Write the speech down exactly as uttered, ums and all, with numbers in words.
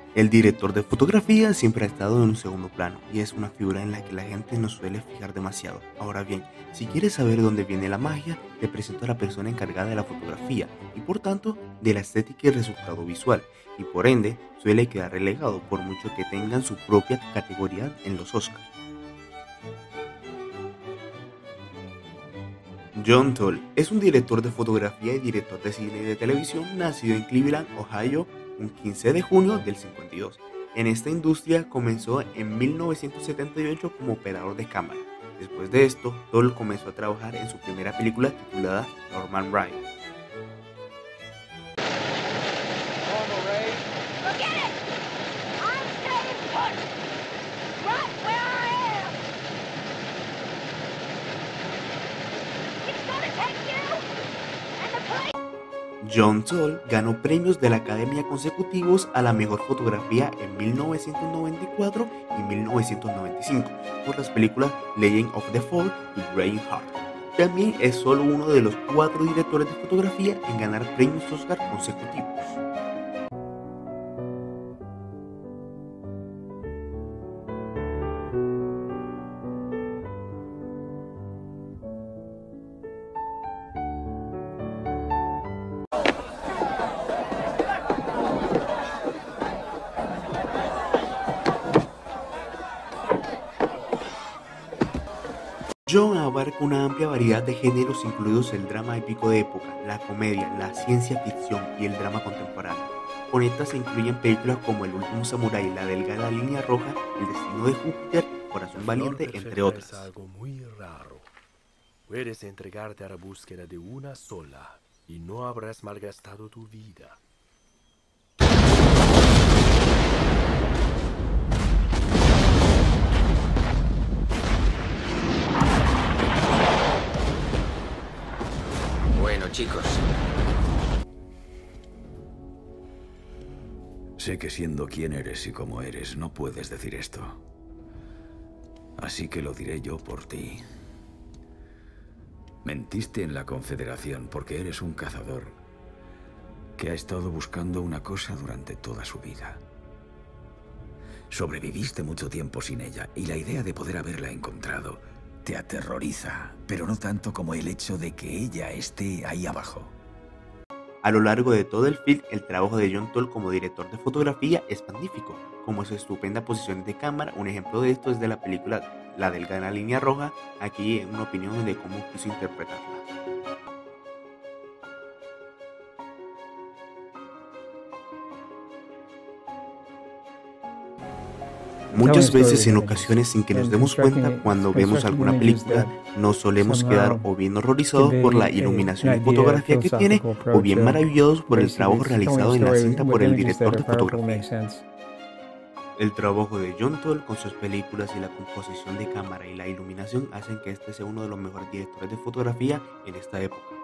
El director de fotografía siempre ha estado en un segundo plano y es una figura en la que la gente no suele fijar demasiado. Ahora bien, si quieres saber dónde viene la magia, te presento a la persona encargada de la fotografía y por tanto de la estética y resultado visual, y por ende suele quedar relegado por mucho que tengan su propia categoría en los Oscars. John Toll es un director de fotografía y director de cine y de televisión nacido en Cleveland, Ohio, un quince de junio del cincuenta y dos. En esta industria comenzó en mil novecientos setenta y ocho como operador de cámara. Después de esto, Toll comenzó a trabajar en su primera película titulada Norman Ride. Normal Ray. Forget it! I'm staying put! Right where I am! It's gonna take you and the place. John Toll ganó premios de la Academia consecutivos a la mejor fotografía en mil novecientos noventa y cuatro y mil novecientos noventa y cinco por las películas Legend of the Fall y Braveheart. También es solo uno de los cuatro directores de fotografía en ganar premios Oscar consecutivos. John abarca una amplia variedad de géneros incluidos el drama épico de época, la comedia, la ciencia ficción y el drama contemporáneo. Con estas se incluyen películas como El último samurái, La delgada línea roja, El destino de Júpiter, Corazón valiente, entre otras. Es algo muy raro. Puedes entregarte a la búsqueda de una sola y no habrás malgastado tu vida. Bueno, chicos. Sé que siendo quien eres y como eres, no puedes decir esto. Así que lo diré yo por ti. Mentiste en la Confederación porque eres un cazador que ha estado buscando una cosa durante toda su vida. Sobreviviste mucho tiempo sin ella y la idea de poder haberla encontrado te aterroriza, pero no tanto como el hecho de que ella esté ahí abajo. A lo largo de todo el film, el trabajo de John Toll como director de fotografía es magnífico, como su estupenda posición de cámara. Un ejemplo de esto es de la película La delgada línea roja, aquí una opinión de cómo quiso interpretarla. Muchas veces, en ocasiones sin que nos demos cuenta, cuando vemos alguna película, nos solemos quedar o bien horrorizados por la iluminación y fotografía que tiene, o bien maravillados por el trabajo realizado en la cinta por el director de fotografía. El trabajo de John Toll con sus películas y la composición de cámara y la iluminación hacen que este sea uno de los mejores directores de fotografía en esta época.